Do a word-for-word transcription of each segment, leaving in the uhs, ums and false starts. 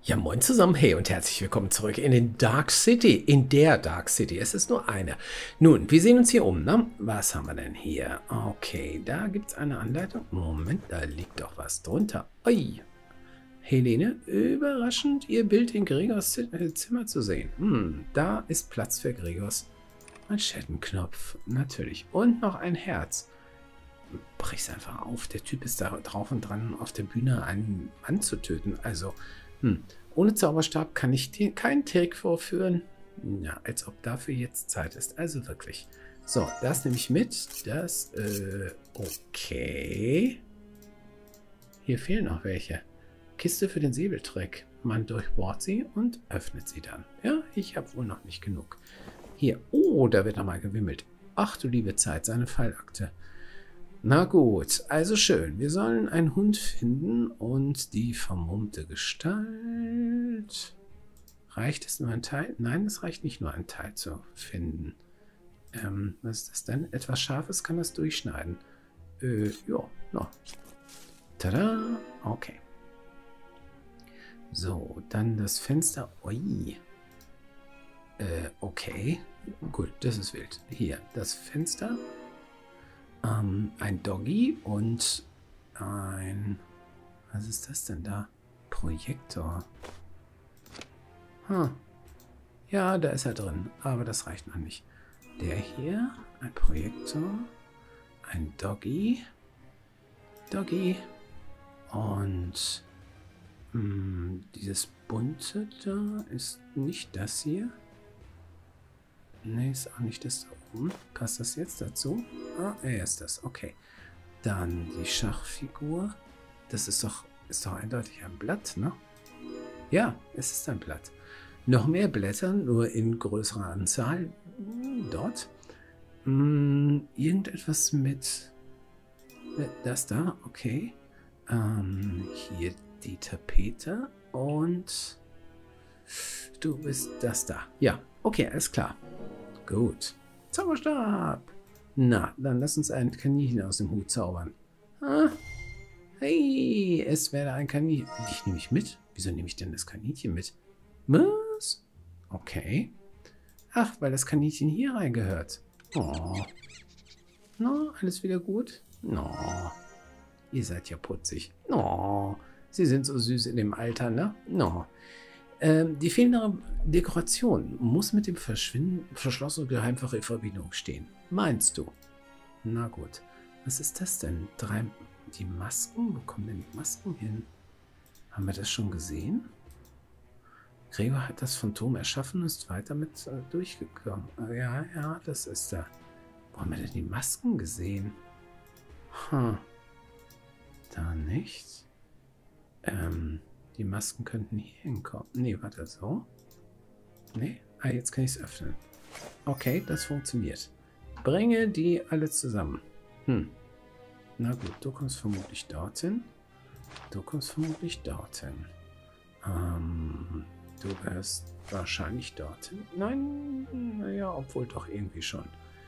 Ja, moin zusammen, hey und herzlich willkommen zurück in den Dark City, in der Dark City. Es ist nur eine. Nun, wir sehen uns hier um, ne? Was haben wir denn hier? Okay, da gibt es eine Anleitung. Moment, da liegt doch was drunter. Ui. Helene, überraschend, ihr Bild in Gregors Zimmer zu sehen. Hm, da ist Platz für Gregors Manschettenknopf, natürlich. Und noch ein Herz. Brich's einfach auf. Der Typ ist da drauf und dran, auf der Bühne einen Mann zu töten. Also, hm. Ohne Zauberstab kann ich dir keinen Trick vorführen. Ja, als ob dafür jetzt Zeit ist. Also wirklich. So, das nehme ich mit. Das, äh, okay. Hier fehlen noch welche. Kiste für den Säbeltrick. Man durchbohrt sie und öffnet sie dann. Ja, ich habe wohl noch nicht genug. Hier. Oh, da wird nochmal gewimmelt. Ach du liebe Zeit, seine Fallakte. Na gut, also schön. Wir sollen einen Hund finden und die vermummte Gestalt. Reicht es nur ein Teil? Nein, es reicht nicht nur ein Teil zu finden. Ähm, was ist das denn? Etwas Scharfes kann das durchschneiden. Äh, ja, no. Tada! Okay. So, dann das Fenster. Ui. Äh, okay. Gut, das ist wild. Hier, das Fenster. Ähm, ein Doggy und ein... Was ist das denn da? Projektor. Hm. Ja, da ist er drin, aber das reicht noch nicht. Der hier, ein Projektor, ein Doggy, Doggy und mh, dieses bunte da ist nicht das hier. Ne, ist auch nicht das da oben. Passt das jetzt dazu? Ah, er ist das. Okay. Dann die Schachfigur. Das ist doch, ist doch eindeutig ein Blatt, ne? Ja, es ist ein Blatt. Noch mehr Blätter, nur in größerer Anzahl. Dort. Hm, irgendetwas mit... Das da, okay. Ähm, hier die Tapete. Und... Du bist das da. Ja, okay, alles klar. Gut. Zauberstab. Na, dann lass uns ein Kaninchen aus dem Hut zaubern. Ah. Hey, es wäre ein Kaninchen. Ich nehme ich mit. Wieso nehme ich denn das Kaninchen mit? Was? Okay. Ach, weil das Kaninchen hier reingehört. Oh. No, alles wieder gut? No. Ihr seid ja putzig. No. Sie sind so süß in dem Alter, ne? No. Ähm, die fehlende Dekoration muss mit dem Verschwinden verschlossenen Geheimfach in Verbindung stehen. Meinst du? Na gut. Was ist das denn? Drei, die Masken? Wo kommen denn die Masken hin? Haben wir das schon gesehen? Gregor hat das Phantom erschaffen und ist weiter mit äh, durchgekommen. Ja, ja, das ist da. Wo haben wir denn die Masken gesehen? Hm. Da nicht. Ähm... Die Masken könnten hier hinkommen. Nee, warte, so. Nee, ah, jetzt kann ich es öffnen. Okay, das funktioniert. Bringe die alle zusammen. Hm. Na gut, du kommst vermutlich dorthin. Du kommst vermutlich dorthin. Ähm, du wirst wahrscheinlich dorthin. Nein, naja, obwohl doch irgendwie schon.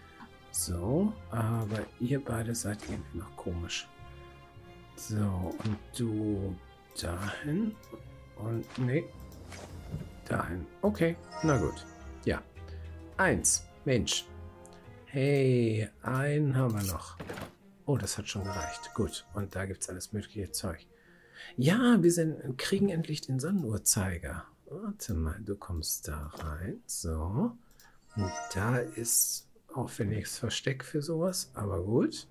So, aber ihr beide seid irgendwie noch komisch. So, und du... Dahin und nee, dahin. Okay, na gut. Ja. Eins. Mensch. Hey, einen haben wir noch. Oh, das hat schon gereicht. Gut. Und da gibt es alles mögliche Zeug. Ja, wir sind, kriegen endlich den Sonnenuhrzeiger. Warte mal, du kommst da rein. So. Und da ist aufwendiges Versteck für sowas, aber gut.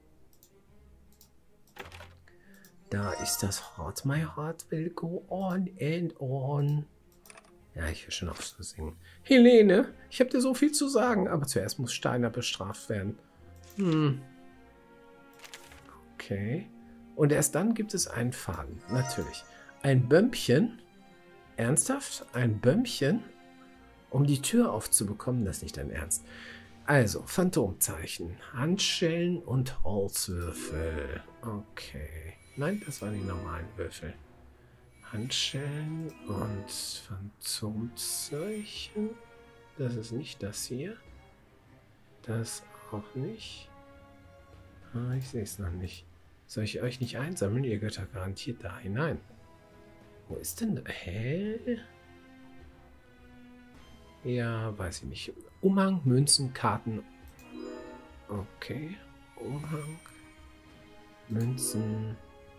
Da ist das Heart, my heart will go on and on. Ja, ich will schon auf so singen. Helene, ich habe dir so viel zu sagen, aber zuerst muss Steiner bestraft werden. Hm. Okay. Und erst dann gibt es einen Faden, natürlich. Ein Bömmchen. Ernsthaft? Ein Bömmchen? Um die Tür aufzubekommen, das ist nicht dein Ernst. Also, Phantomzeichen, Handschellen und Holzwürfel. Okay. Nein, das waren die normalen Würfel. Handschellen und Phantomzeichen. Das ist nicht das hier. Das auch nicht. Ah, ich sehe es noch nicht. Soll ich euch nicht einsammeln? Ihr gehört da garantiert da hinein. Wo ist denn... Hä? Ja, weiß ich nicht. Umhang, Münzen, Karten. Okay. Umhang, Münzen.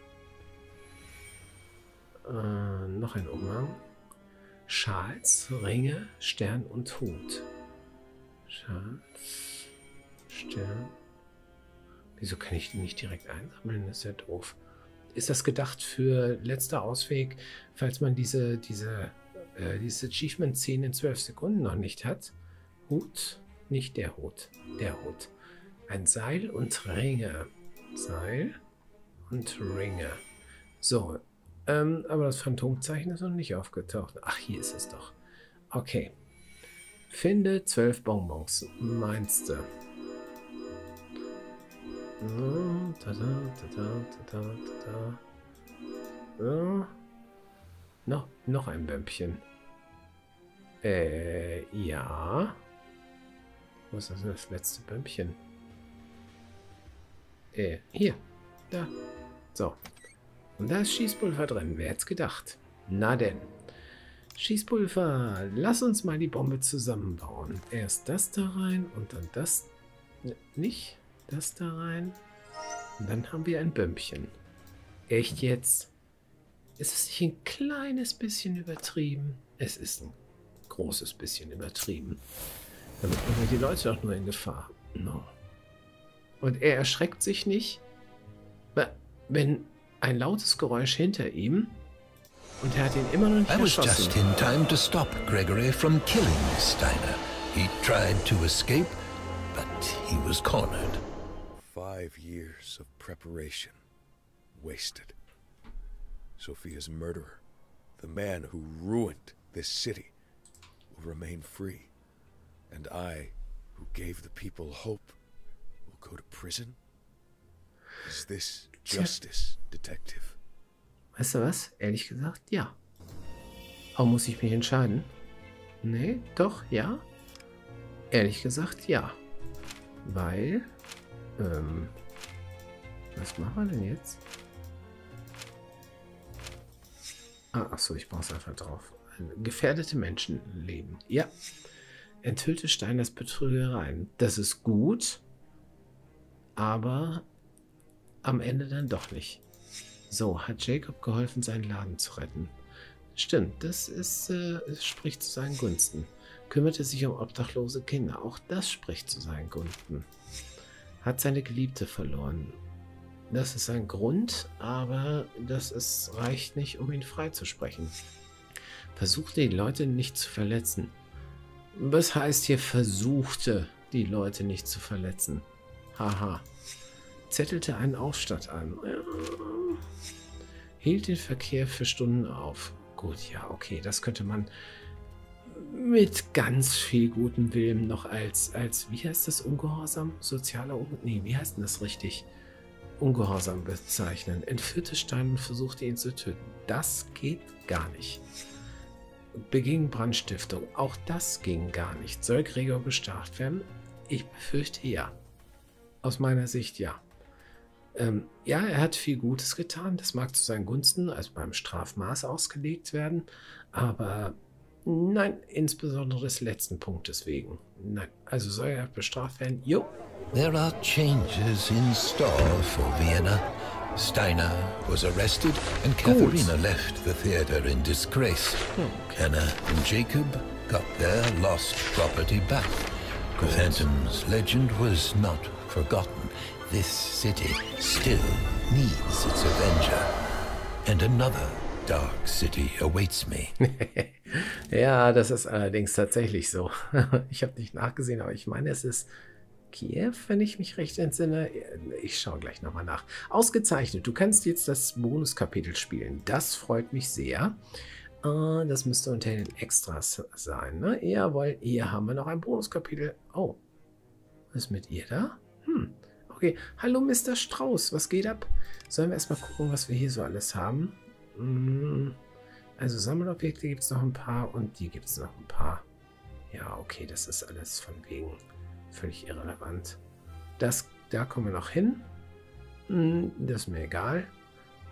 Äh, noch ein Umhang. Schals, Ringe, Stern und Hut. Schals, Stern. Wieso kann ich die nicht direkt einsammeln? Das ist ja doof. Ist das gedacht für letzter Ausweg, falls man diese, diese, äh, diese Achievement zehn in zwölf Sekunden noch nicht hat? Hut, nicht der Hut, der Hut. Ein Seil und Ringe. Seil und Ringe. So, ähm, aber das Phantomzeichen ist noch nicht aufgetaucht. Ach, hier ist es doch. Okay. Finde zwölf Bonbons. Meinst du? Da, da, da, da, da, da, da. Ja. No, noch ein Bömpchen. Äh, ja. Wo ist das, das letzte Bömpchen? Äh, hier. Da. So. Und da ist Schießpulver drin. Wer hätte es gedacht? Na denn. Schießpulver. Lass uns mal die Bombe zusammenbauen. Erst das da rein und dann das. Nicht? Das da rein. Und dann haben wir ein Bömpchen. Echt jetzt? Ist es nicht ein kleines bisschen übertrieben? Es ist ein großes bisschen übertrieben. Damit bringen wir die Leute doch nur in Gefahr. No. Und er erschreckt sich nicht, wenn ein lautes Geräusch hinter ihm und er hat ihn immer noch nicht erschossen. I was just in time to stop Gregory from killing Steiner. He tried to escape, but he was cornered. Five years of preparation wasted. Sophia's murderer, the man who ruined this city, will remain free. And I, who gave the people hope, will go to prison? Is this justice, Detective? Weißt du was? Ehrlich gesagt, ja. Aber muss ich mich entscheiden? Nee, doch, ja. Ehrlich gesagt, ja. Weil, ähm, was machen wir denn jetzt? Ah, achso, ich brauche es einfach drauf. Gefährdete Menschenleben. Ja. Enthüllte Steiners Betrügereien. Das ist gut, aber am Ende dann doch nicht. So, hat Jacob geholfen, seinen Laden zu retten. Stimmt, das ist, äh, es spricht zu seinen Gunsten. Kümmerte sich um obdachlose Kinder. Auch das spricht zu seinen Gunsten. Hat seine Geliebte verloren. Das ist ein Grund, aber das ist, reicht nicht, um ihn freizusprechen. Versuchte die Leute nicht zu verletzen. Was heißt hier versuchte, die Leute nicht zu verletzen? Haha. Zettelte einen Aufstand an. Hielt den Verkehr für Stunden auf. Gut, ja, okay, das könnte man mit ganz viel gutem Willen noch als, als wie heißt das, Ungehorsam? Sozialer Ungehorsam? Nee, wie heißt denn das richtig? Ungehorsam bezeichnen. Entführte Stein und versuchte ihn zu töten. Das geht gar nicht. Beging Brandstiftung. Auch das ging gar nicht. Soll Gregor bestraft werden? Ich befürchte ja. Aus meiner Sicht ja. Ähm, ja, er hat viel Gutes getan. Das mag zu seinen Gunsten, also beim Strafmaß ausgelegt werden. Aber nein, insbesondere des letzten Punktes wegen. Nein, also soll er bestraft werden? Jo. There are changes in store for Vienna. Steiner was arrested and Katharina left the theater in disgrace. Okay. Anna and Jacob got their lost property back. The Phantom's legend was not forgotten. This city still needs its avenger. And another dark city awaits me. Ja, das ist allerdings tatsächlich so. Ich habe nicht nachgesehen, aber ich meine, es ist Kiew, wenn ich mich recht entsinne. Ich schaue gleich nochmal nach. Ausgezeichnet. Du kannst jetzt das Bonuskapitel spielen. Das freut mich sehr. Uh, das müsste unter den Extras sein, ne? Jawohl, hier haben wir noch ein Bonuskapitel. Oh, was ist mit ihr da? Hm, okay. Hallo, Mister Strauß, was geht ab? Sollen wir erstmal gucken, was wir hier so alles haben? Hm, also Sammelobjekte gibt es noch ein paar und die gibt es noch ein paar. Ja, okay, das ist alles von wegen völlig irrelevant. Das, da kommen wir noch hin. Hm, das ist mir egal.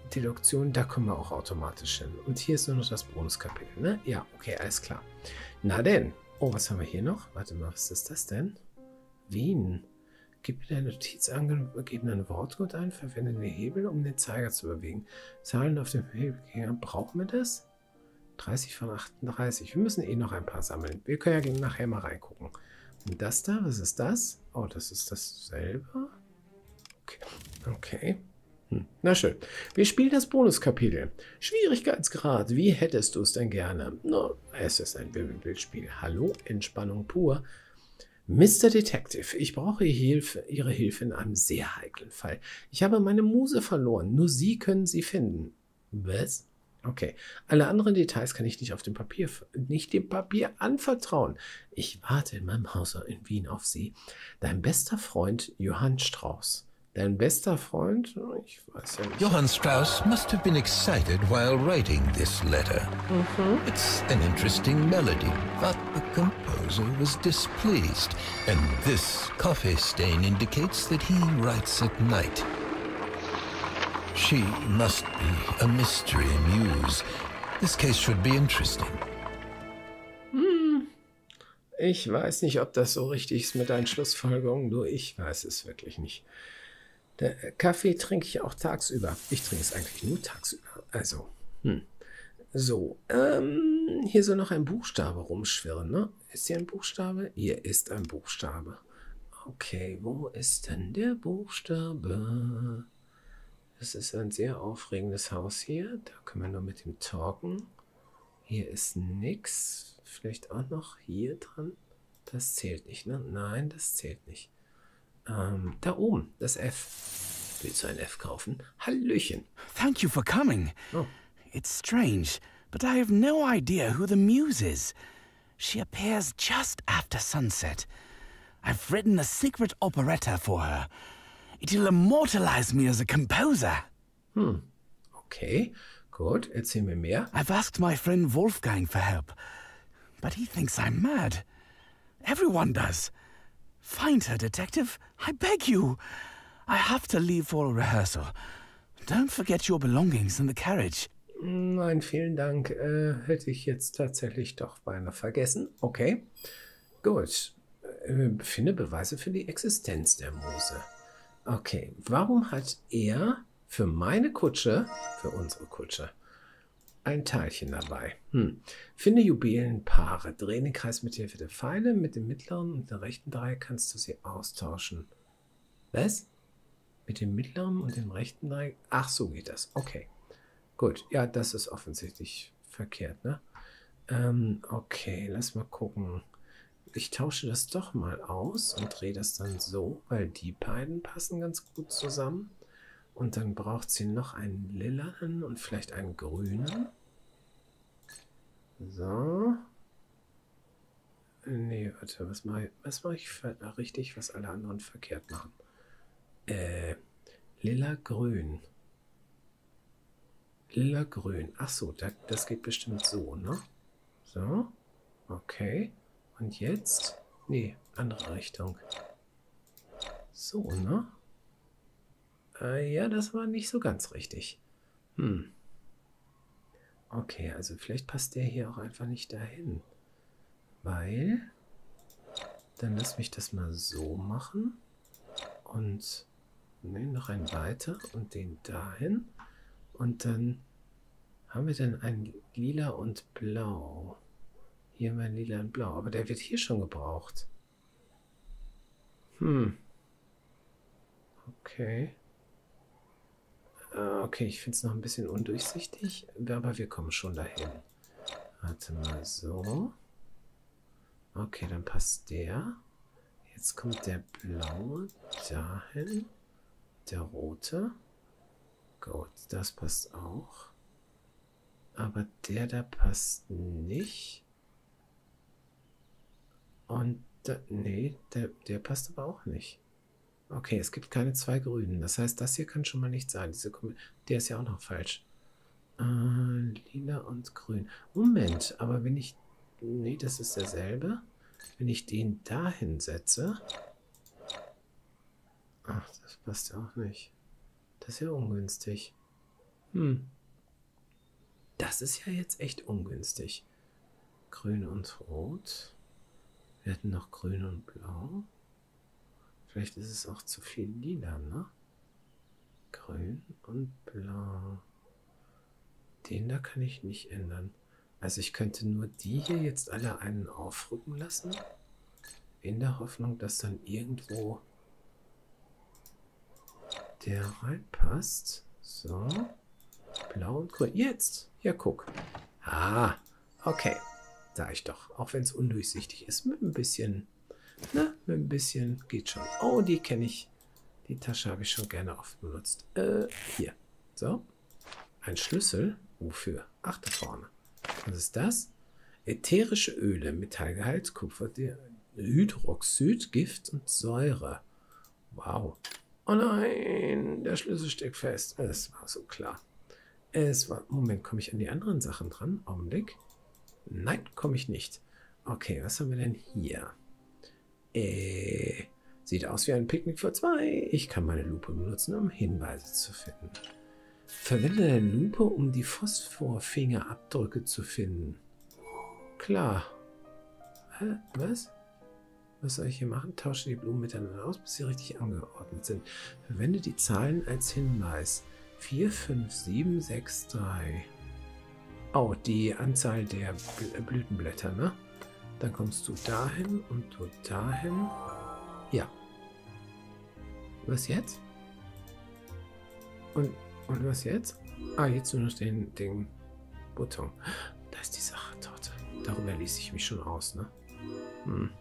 Deduktion, da kommen wir auch automatisch hin. Und hier ist nur noch das Bonuskapitel, ne? Ja, okay, alles klar. Na denn. Oh, was haben wir hier noch? Warte mal, was ist das denn? Wien. Gib mir deine Notiz angegebenen Wortcode ein, verwende den Hebel, um den Zeiger zu bewegen. Zahlen auf dem Hebel. Brauchen wir das? dreißig von achtunddreißig. Wir müssen eh noch ein paar sammeln. Wir können ja nachher mal reingucken. Und das da, was ist das? Oh, das ist dasselbe. Okay. Okay. Hm. Na schön. Wir spielen das Bonuskapitel. Schwierigkeitsgrad. Wie hättest du es denn gerne? No, es ist ein Bildspiel. Hallo, Entspannung pur. Mister Detective, ich brauche Hilfe, Ihre Hilfe in einem sehr heiklen Fall. Ich habe meine Muse verloren. Nur Sie können sie finden. Was? Okay. Alle anderen Details kann ich nicht auf dem Papier, nicht dem Papier anvertrauen. Ich warte in meinem Haus in Wien auf Sie. Dein bester Freund Johann Strauss. Dein bester Freund? Ich weiß ja nicht. Johann Strauss must have been excited while writing this letter. Mhm. It's an interesting melody, but the composer was displeased, and this coffee stain indicates that he writes at night. She must be a mystery muse. This case should be interesting. Hm. Ich weiß nicht, ob das so richtig ist mit deinen Schlussfolgerungen. Nur ich weiß es wirklich nicht. Der Kaffee trinke ich auch tagsüber. Ich trinke es eigentlich nur tagsüber. Also, hm. So, ähm, hier soll noch ein Buchstabe rumschwirren, ne? Ist hier ein Buchstabe? Hier ist ein Buchstabe. Okay, wo ist denn der Buchstabe? Das ist ein sehr aufregendes Haus hier. Da können wir nur mit dem talken. Hier ist nix. Vielleicht auch noch hier dran. Das zählt nicht, ne? Nein, das zählt nicht. Ähm, da oben, das F. Willst du ein F kaufen? Hallöchen. Thank you for coming. Oh. It's strange, but I have no idea who the muse is. She appears just after sunset. I've written a secret operetta for her. It'll immortalize me as a composer. Hm. Okay, gut. Erzähl mir mehr. I've asked my friend Wolfgang for help, but he thinks I'm mad. Everyone does. Find her, detective. I beg you. I have to leave for a rehearsal. Don't forget your belongings in the carriage. Nein, vielen Dank. Äh, hätte ich jetzt tatsächlich doch beinahe vergessen. Okay, gut. Äh, finde Beweise für die Existenz der Muse. Okay, warum hat er für meine Kutsche, für unsere Kutsche, ein Teilchen dabei? Hm. Finde Juwelenpaare. Dreh den Kreis mit Hilfe der Pfeile. Mit dem mittleren und dem rechten Dreieck kannst du sie austauschen. Was? Mit dem mittleren und dem rechten Dreieck? Ach, so geht das. Okay. Gut. Ja, das ist offensichtlich verkehrt, ne? Ähm, okay, lass mal gucken. Ich tausche das doch mal aus und drehe das dann so, weil die beiden passen ganz gut zusammen. Und dann braucht sie noch einen lilanen und vielleicht einen grünen. So. Nee, warte, was mache ich, was mache ich für, richtig, was alle anderen verkehrt machen? Äh, lila-grün. Lila-grün. Ach so, das, das geht bestimmt so, ne? So. Okay. Und jetzt? Nee, andere Richtung. So, ne? Äh, ja, das war nicht so ganz richtig. Hm. Okay, also vielleicht passt der hier auch einfach nicht dahin. Weil... Dann lass mich das mal so machen. Und... Ne, noch einen weiter und den dahin. Und dann haben wir dann ein Lila und Blau. Hier mein Lila und Blau. Aber der wird hier schon gebraucht. Hm. Okay. Okay, ich finde es noch ein bisschen undurchsichtig. Aber wir kommen schon dahin. Warte mal, so. Okay, dann passt der. Jetzt kommt der Blaue dahin. Der Rote. Gut, das passt auch. Aber der da passt nicht. Und da, nee, der, der passt aber auch nicht. Okay, es gibt keine zwei Grünen. Das heißt, das hier kann schon mal nicht sein. Diese, der ist ja auch noch falsch. Äh, lila und grün. Moment, aber wenn ich... Nee, das ist derselbe. Wenn ich den dahin setze... Ach, das passt ja auch nicht. Das ist ja ungünstig. Hm. Das ist ja jetzt echt ungünstig. Grün und Rot. Wir hatten noch Grün und Blau. Vielleicht ist es auch zu viel Lila, ne? Grün und Blau. Den da kann ich nicht ändern. Also ich könnte nur die hier jetzt alle einen aufrücken lassen. In der Hoffnung, dass dann irgendwo der reinpasst. So. Blau und Grün. Jetzt. Ja, guck. Ah, okay. Sag ich doch. Auch wenn es undurchsichtig ist. Mit ein bisschen, ne? Mit ein bisschen geht schon. Oh, die kenne ich. Die Tasche habe ich schon gerne oft benutzt. Äh, hier. So. Ein Schlüssel. Wofür? Ach, da vorne. Was ist das? Ätherische Öle, Metallgehalt, Kupfer, Hydroxid, Gift und Säure. Wow. Oh nein, der Schlüssel steckt fest. Es war so klar. Es war... Moment, komme ich an die anderen Sachen dran? Augenblick. Nein, komme ich nicht. Okay, was haben wir denn hier? Äh, sieht aus wie ein Picknick für zwei. Ich kann meine Lupe benutzen, um Hinweise zu finden. Verwende deine Lupe, um die Phosphorfingerabdrücke zu finden. Klar. Hä? Was? Was soll ich hier machen? Tausche die Blumen miteinander aus, bis sie richtig angeordnet sind. Verwende die Zahlen als Hinweis. vier, fünf, sieben, sechs, drei. Oh, die Anzahl der Blütenblätter, ne? Dann kommst du dahin und du dahin. Ja. Was jetzt? Und, und was jetzt? Ah, jetzt nur noch den, den Button. Da ist die Sachertorte. Darüber ließ ich mich schon aus, ne? Hm.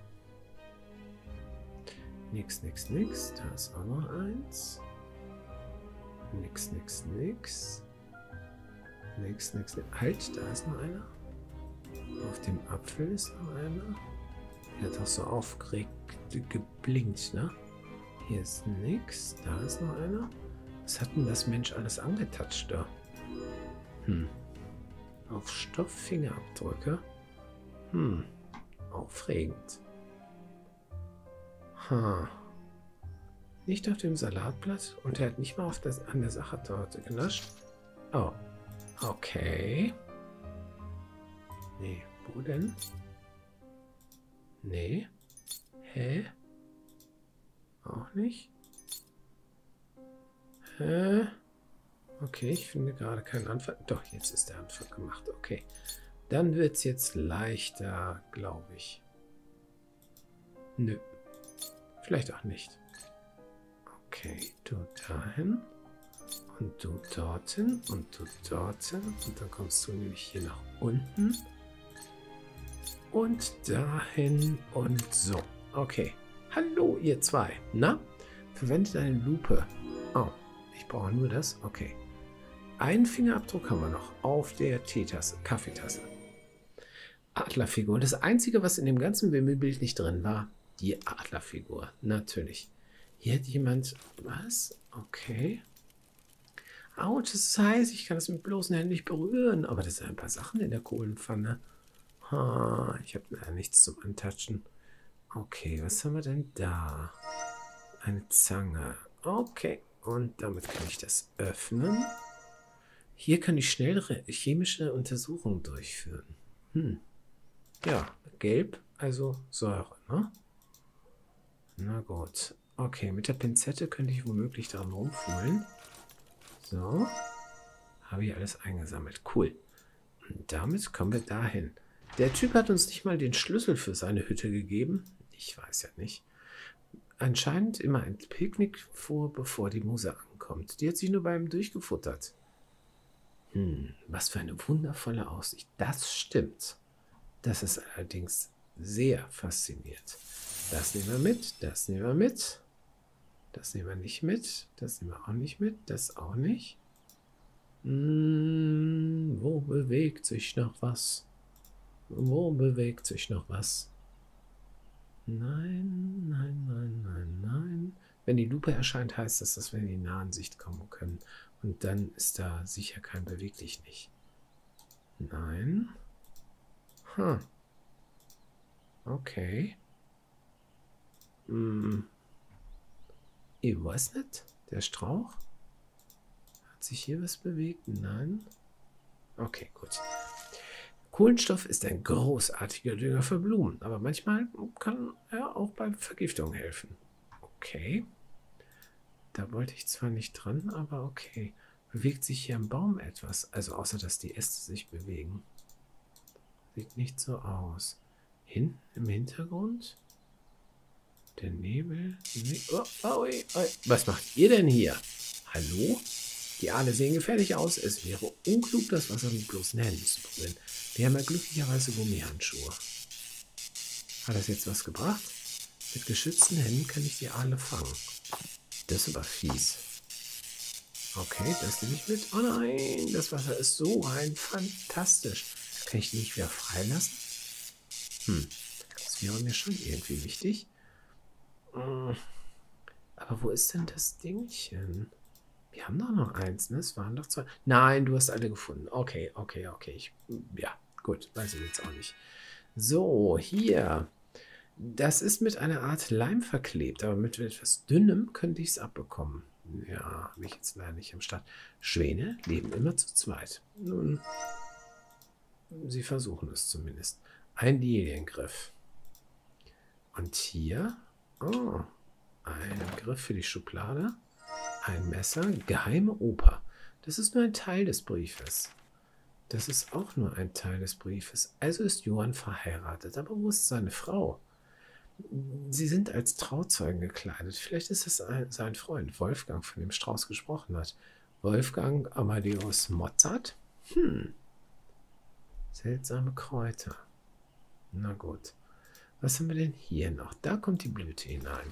Nix, nix, nix. Da ist auch noch eins. Nix, nix, nix. Nix, nix, nix. Halt, da ist noch einer. Auf dem Apfel ist noch einer. Der hat auch so aufgeregt geblinkt, ne? Hier ist nix. Da ist noch einer. Was hat denn das Mensch alles angetatscht da? Hm. Auf Stofffingerabdrücke. Hm. Aufregend. Ha. Nicht auf dem Salatblatt und er hat nicht mal auf das, an der Sachertorte genascht. Oh. Okay. Nee. Wo denn? Nee. Hä? Auch nicht? Hä? Okay, ich finde gerade keinen Anfang. Doch, jetzt ist der Anfang gemacht. Okay. Dann wird es jetzt leichter, glaube ich. Nö. Vielleicht auch nicht. Okay, du dahin. Und du dorthin. Und du dorthin. Und dann kommst du nämlich hier nach unten. Und dahin und so. Okay. Hallo, ihr zwei. Na? Verwende deine Lupe. Oh, ich brauche nur das. Okay. Einen Fingerabdruck haben wir noch auf der Teetasse, Kaffeetasse. Adlerfigur. Das Einzige, was in dem ganzen Wimmelbild nicht drin war, die Adlerfigur. Natürlich. Hier hat jemand... Was? Okay. Autsch, das ist heiß. Ich kann das mit bloßen Händen nicht berühren. Aber das sind ein paar Sachen in der Kohlenpfanne. Ha, ich habe leider nichts zum Antatschen. Okay, was haben wir denn da? Eine Zange. Okay, und damit kann ich das öffnen. Hier kann ich schnellere chemische Untersuchungen durchführen. Hm. Ja, gelb, also Säure, ne? Na gut. Okay, mit der Pinzette könnte ich womöglich daran rumfummeln. So. Habe ich alles eingesammelt. Cool. Und damit kommen wir dahin. Der Typ hat uns nicht mal den Schlüssel für seine Hütte gegeben. Ich weiß ja nicht. Anscheinend immer ein Picknick vor, bevor die Muse ankommt. Die hat sich nur bei ihm durchgefuttert. Hm, was für eine wundervolle Aussicht. Das stimmt. Das ist allerdings sehr faszinierend. Das nehmen wir mit, das nehmen wir mit. Das nehmen wir nicht mit. Das nehmen wir auch nicht mit. Das auch nicht. Hm, wo bewegt sich noch was? Wo bewegt sich noch was? Nein, nein, nein, nein, nein. Wenn die Lupe erscheint, heißt das, dass wir in die Nahansicht kommen können. Und dann ist da sicher kein beweglich nicht. Nein. Hm. Okay. Hm. Ich weiß nicht. Der Strauch hat sich hier was bewegt? Nein. Okay, gut. Kohlenstoff ist ein großartiger Dünger für Blumen, aber manchmal kann er auch bei Vergiftung helfen. Okay. Da wollte ich zwar nicht dran, aber okay. Bewegt sich hier am Baum etwas? Also außer, dass die Äste sich bewegen. Sieht nicht so aus. Hinten im Hintergrund? Der Nebel? Oh, oh, oh. Was macht ihr denn hier? Hallo? Die Aale sehen gefährlich aus. Es wäre unklug, das Wasser mit bloßen Händen zu probieren. Wir haben ja glücklicherweise Gummihandschuhe. Hat das jetzt was gebracht? Mit geschützten Händen kann ich die Aale fangen. Das ist aber fies. Okay, das nehme ich mit. Oh nein, das Wasser ist so rein fantastisch. Kann ich die nicht wieder freilassen? Hm, das wäre mir schon irgendwie wichtig. Aber wo ist denn das Dingchen? Wir haben doch noch eins, ne? Es waren doch zwei. Nein, du hast alle gefunden. Okay, okay, okay. Ich, ja, gut, weiß ich jetzt auch nicht. So, hier. Das ist mit einer Art Leim verklebt, aber mit etwas Dünnem könnte ich es abbekommen. Ja, habe ich jetzt leider nicht am Start. Schwäne leben immer zu zweit. Nun, sie versuchen es zumindest. Ein Liliengriff. Und hier, oh, ein Griff für die Schublade. Ein Messer, geheime Oper. Das ist nur ein Teil des Briefes. Das ist auch nur ein Teil des Briefes. Also ist Johann verheiratet, aber wo ist seine Frau? Sie sind als Trauzeugen gekleidet. Vielleicht ist es ein, sein Freund Wolfgang, von dem Strauß gesprochen hat. Wolfgang Amadeus Mozart? Hm. Seltsame Kräuter. Na gut. Was haben wir denn hier noch? Da kommt die Blüte hinein.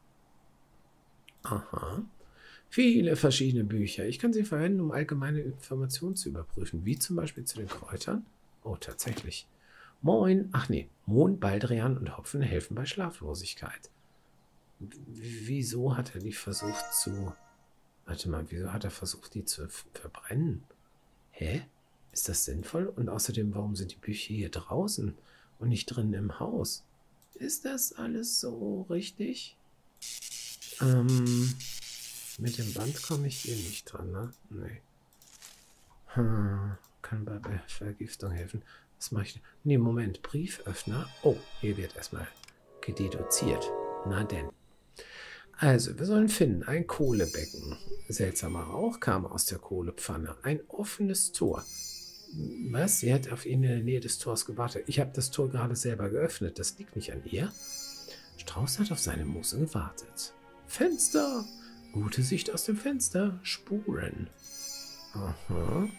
Aha. Viele verschiedene Bücher. Ich kann sie verwenden, um allgemeine Informationen zu überprüfen, wie zum Beispiel zu den Kräutern. Oh, tatsächlich. Moin. Ach nee. Mohn, Baldrian und Hopfen helfen bei Schlaflosigkeit. W wieso hat er die versucht zu... Warte mal, wieso hat er versucht, die zu verbrennen? Hä? Ist das sinnvoll? Und außerdem, warum sind die Bücher hier draußen und nicht drinnen im Haus? Ist das alles so richtig? Ähm... Mit dem Band komme ich hier nicht dran, ne? Nee. Hm, kann bei Vergiftung helfen. Was mache ich denn? Nee, Moment. Brieföffner. Oh, hier wird erstmal gededuziert. Na denn. Also, wir sollen finden. Ein Kohlebecken. Seltsamer Rauch kam aus der Kohlepfanne. Ein offenes Tor. Was? Sie hat auf ihn in der Nähe des Tors gewartet. Ich habe das Tor gerade selber geöffnet. Das liegt nicht an ihr. Strauß hat auf seine Muse gewartet. Fenster! Gute Sicht aus dem Fenster. Spuren. Aha.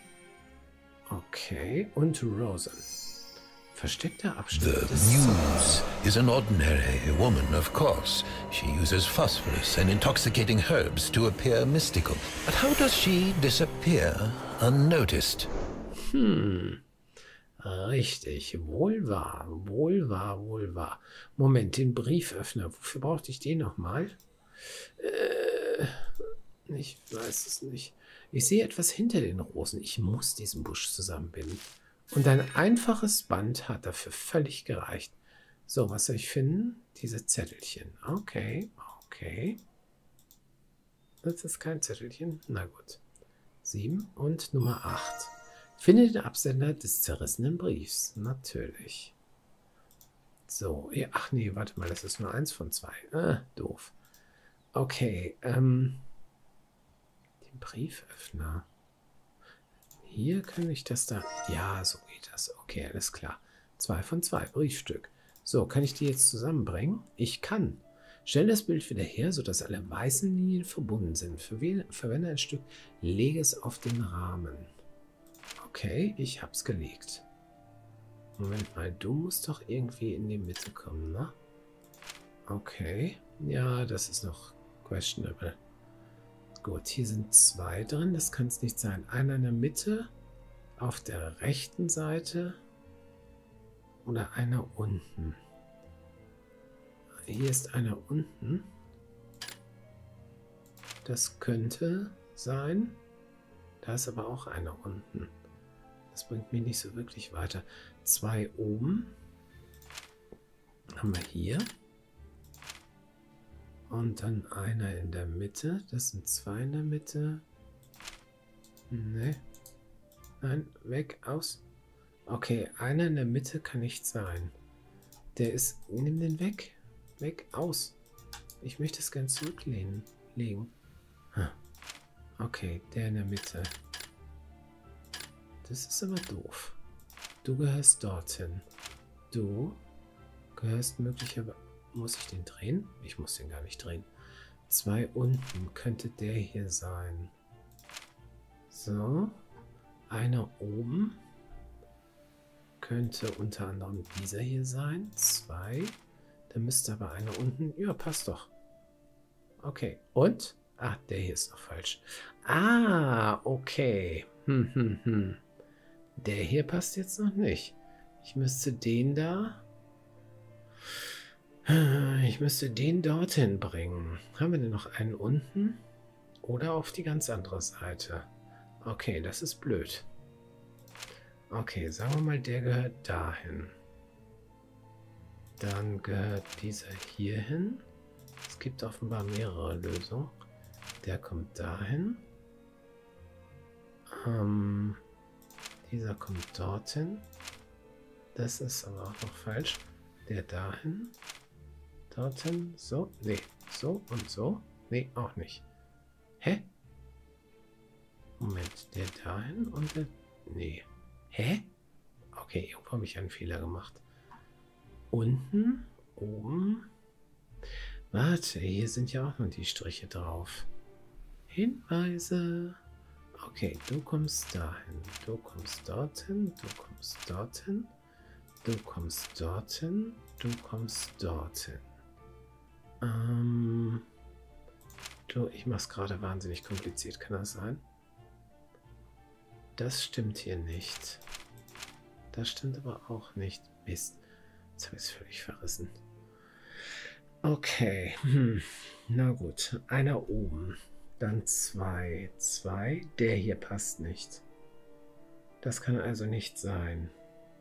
Okay. Und Rosen. Versteckter Abschnitt. The Muse is an ordinary woman, of course. She uses phosphorus and intoxicating herbs to appear mystical. But how does she disappear unnoticed? Hm. Richtig. Wohl wahr. Wohl wahr, wohl wahr. Moment, den Brieföffner. Wofür brauchte ich den nochmal? Äh. Ich weiß es nicht. Ich sehe etwas hinter den Rosen. Ich muss diesen Busch zusammenbinden. Und ein einfaches Band hat dafür völlig gereicht. So, was soll ich finden? Diese Zettelchen. Okay, okay. Das ist kein Zettelchen. Na gut. Sieben und Nummer acht. Finde den Absender des zerrissenen Briefs. Natürlich. So, ja, ach nee, warte mal, das ist nur eins von zwei. Ah, doof. Okay, ähm... den Brieföffner. Hier kann ich das da... Ja, so geht das. Okay, alles klar. Zwei von zwei, Briefstück. So, kann ich die jetzt zusammenbringen? Ich kann. Stell das Bild wieder her, sodass alle weißen Linien verbunden sind. Verwende, verwende ein Stück, lege es auf den Rahmen. Okay, ich hab's gelegt. Moment mal, du musst doch irgendwie in die Mitte kommen, ne? Okay. Ja, das ist noch questionable. Gut, hier sind zwei drin. Das kann es nicht sein. Einer in der Mitte, auf der rechten Seite oder einer unten. Hier ist einer unten. Das könnte sein. Da ist aber auch einer unten. Das bringt mich nicht so wirklich weiter. Zwei oben. Haben wir hier. Und dann einer in der Mitte. Das sind zwei in der Mitte. Nee. Nein, weg, aus. Okay, einer in der Mitte kann nicht sein. Der ist... Nimm den weg. Weg, aus. Ich möchte es gern zurücklehnen. Legen. Okay, der in der Mitte. Das ist aber doof. Du gehörst dorthin. Du gehörst möglicherweise... Muss ich den drehen? Ich muss den gar nicht drehen. Zwei unten. Könnte der hier sein. So. Einer oben. Könnte unter anderem dieser hier sein. Zwei. Da müsste aber einer unten... Ja, passt doch. Okay. Und? Ah, der hier ist noch falsch. Ah, okay. Hm, hm, hm. Der hier passt jetzt noch nicht. Ich müsste den da... Ich müsste den dorthin bringen. Haben wir denn noch einen unten? Oder auf die ganz andere Seite? Okay, das ist blöd. Okay, sagen wir mal, der gehört dahin. Dann gehört dieser hier hin. Es gibt offenbar mehrere Lösungen. Der kommt dahin. Ähm, dieser kommt dorthin. Das ist aber auch noch falsch. Der dahin. Dorthin. So. Nee. So und so. Nee, auch nicht. Hä? Moment. Der dahin und der... Nee. Hä? Okay, irgendwo habe ich einen Fehler gemacht. Unten. Oben. Warte, hier sind ja auch noch die Striche drauf. Hinweise. Okay, du kommst dahin. Du kommst dorthin. Du kommst dorthin. Du kommst dorthin. Du kommst dorthin. Ähm. Du, ich mach's gerade wahnsinnig kompliziert. Kann das sein? Das stimmt hier nicht. Das stimmt aber auch nicht. Mist. Jetzt habe ich es völlig verrissen. Okay. Hm. Na gut. Einer oben. Dann zwei. Zwei. Der hier passt nicht. Das kann also nicht sein.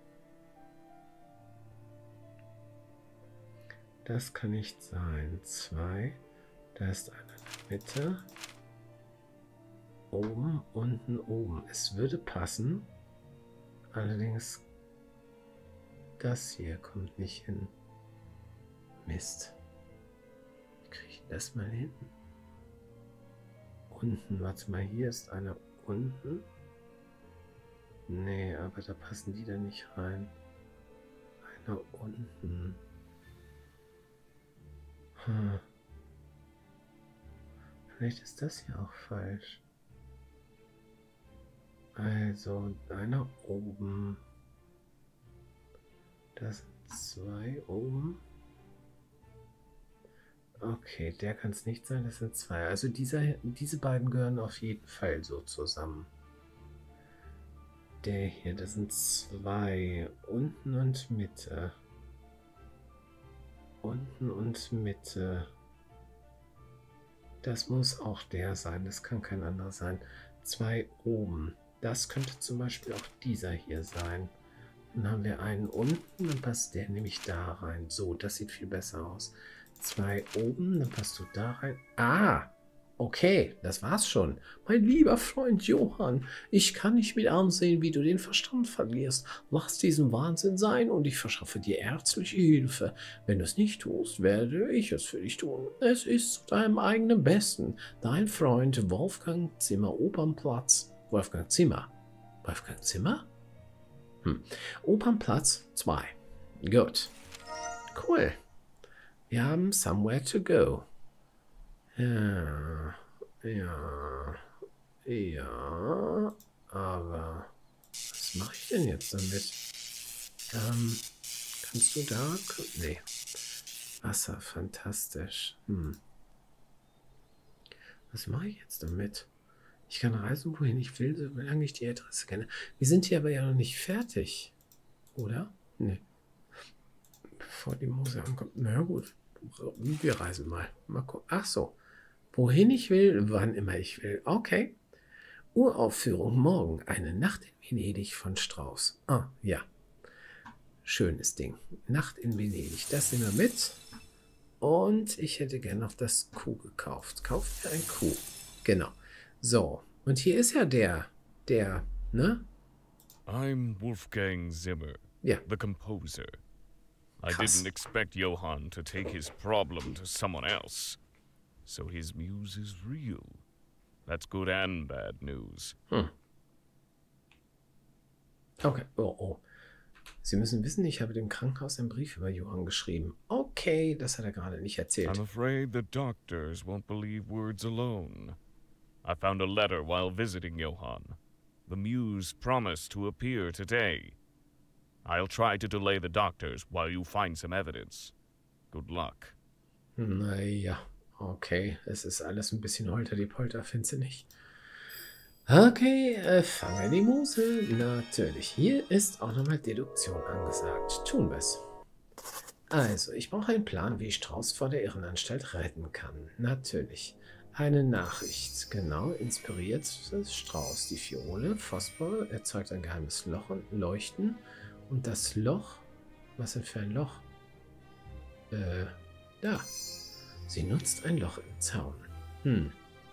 Das kann nicht sein. Zwei. Da ist einer in der Mitte. Oben, unten, oben. Es würde passen. Allerdings das hier kommt nicht hin. Mist. Wie kriege ich das mal hin? Unten, warte mal, hier ist einer unten. Nee, aber da passen die da nicht rein. Einer unten. Hm. Vielleicht ist das hier auch falsch. Also, einer oben. Das sind zwei oben. Okay, der kann es nicht sein, das sind zwei. Also dieser, diese beiden gehören auf jeden Fall so zusammen. Der hier, das sind zwei. Unten und Mitte. Unten und Mitte. Das muss auch der sein, das kann kein anderer sein. Zwei oben. Das könnte zum Beispiel auch dieser hier sein. Dann haben wir einen unten, dann passt der nämlich da rein. So, das sieht viel besser aus. Zwei oben, dann passt du da rein. Ah, okay, das war's schon. Mein lieber Freund Johann, ich kann nicht mit ansehen, wie du den Verstand verlierst. Lass diesen Wahnsinn sein und ich verschaffe dir ärztliche Hilfe. Wenn du es nicht tust, werde ich es für dich tun. Es ist zu deinem eigenen Besten. Dein Freund Wolfgang Zimmer, Opernplatz. Wolfgang Zimmer. Wolfgang Zimmer? Hm. Opernplatz zwei. Gut. Cool. Wir haben somewhere to go. Ja, ja, ja, aber was mache ich denn jetzt damit? Ähm, kannst du da? Nee. Wasser, fantastisch. Hm. Was mache ich jetzt damit? Ich kann reisen, wohin ich will, solange ich die Adresse kenne. Wir sind hier aber ja noch nicht fertig. Oder? Nee. Bevor die Mose ankommt. Na ja, gut. Wir reisen mal. Mal gucken. Ach so. Wohin ich will, wann immer ich will. Okay. Uraufführung morgen. Eine Nacht in Venedig von Strauss. Ah, ja. Schönes Ding. Nacht in Venedig. Das nehmen wir mit. Und ich hätte gerne auf das Kuh gekauft. Kauft mir ein Kuh. Genau. So. Und hier ist ja der Der, ne? I'm Wolfgang Zimmer, Ja. the composer. I Krass. didn't expect Johann to take his problem to someone else. So his muse is real. That's good and bad news. Hm. Okay, oh, oh. Sie müssen wissen, ich habe dem Krankenhaus einen Brief über Johann geschrieben. Okay, das hat er gerade nicht erzählt. I'm afraid the doctors won't believe words alone. I found a letter while visiting Johann. The muse promised to appear today. I'll try to delay the doctors while you find some evidence. Good luck. Naja, okay. Es ist alles ein bisschen holter die Polter, findest du nicht? Okay, äh, fangen wir die Muse. Natürlich. Hier ist auch nochmal Deduktion angesagt. Tun wir's. Also, ich brauche einen Plan, wie ich Strauß vor der Irrenanstalt retten kann. Natürlich. Eine Nachricht. Genau, inspiriert Strauß. Die Fiole, Phosphor, erzeugt ein geheimes Loch und Leuchten. Und das Loch, was denn für ein Loch? Äh, da. Sie nutzt ein Loch im Zaun. Hm.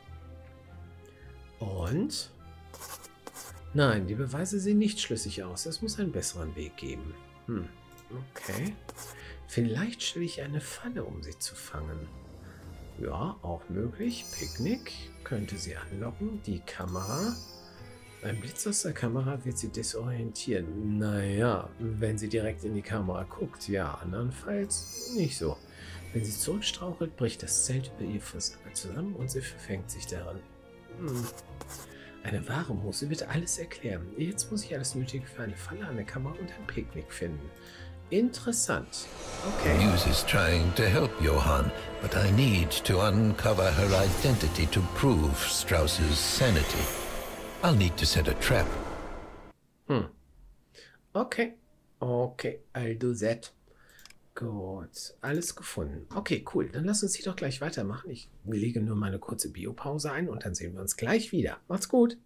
Und? Nein, die Beweise sehen nicht schlüssig aus. Es muss einen besseren Weg geben. Hm, okay. Vielleicht stelle ich eine Falle, um sie zu fangen. Ja, auch möglich. Picknick könnte sie anlocken. Die Kamera. Ein Blitz aus der Kamera wird sie desorientieren. Naja, wenn sie direkt in die Kamera guckt, ja, andernfalls nicht so. Wenn sie zurückstrauchelt, bricht das Zelt über ihr zusammen und sie verfängt sich daran. Hm. Eine wahre Muse wird alles erklären. Jetzt muss ich alles Nötige für eine Falle, eine Kamera und ein Picknick finden. Interessant. Okay. The Muse is trying to help Johann, but I need to uncover her identity to prove Strauss's sanity. I'll need to set a trap. Hm. Okay. Okay, I'll do that. Gut, alles gefunden. Okay, cool. Dann lass uns hier doch gleich weitermachen. Ich lege nur mal eine kurze Biopause ein und dann sehen wir uns gleich wieder. Macht's gut.